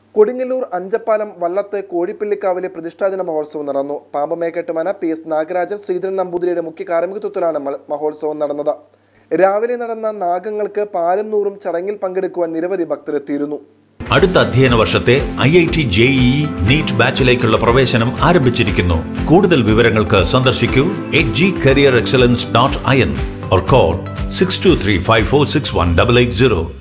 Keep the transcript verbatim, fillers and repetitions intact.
കൊടുങ്ങല്ലൂർ അഞ്ചപ്പാലം വള്ളത്ത് കോഴിപ്പള്ളിക്കാവിലെ പ്രതിഷ്ഠാദിന മഹോത്സവം നടന്നു. പാമ്പമേക്കെട്ടുമന പി എസ് നാഗരാജൻ ശ്രീധരൻ നമ്പൂതിരിയുടെ മുഖ്യ കാർമ്മികത്വത്തിലാണ് മഹോത്സവം നടന്നത്. രാവിലെ നടന്ന നാഗങ്ങൾക്ക് പാലും നൂറും ചടങ്ങിൽ പങ്കെടുക്കുവാൻ നിരവധി ഭക്തരെത്തിയിരുന്നു. അടുത്ത അധ്യയന വർഷത്തെ I I T J E E NEET ബാച്ചിലേക്കുള്ള പ്രവേശനം ആരംഭിച്ചിരിക്കുന്നു. കൂടുതൽ വിവരങ്ങൾക്ക് സന്ദർശിക്കൂ H G career excellence dot I N or call six two three five four six one eight eight zero.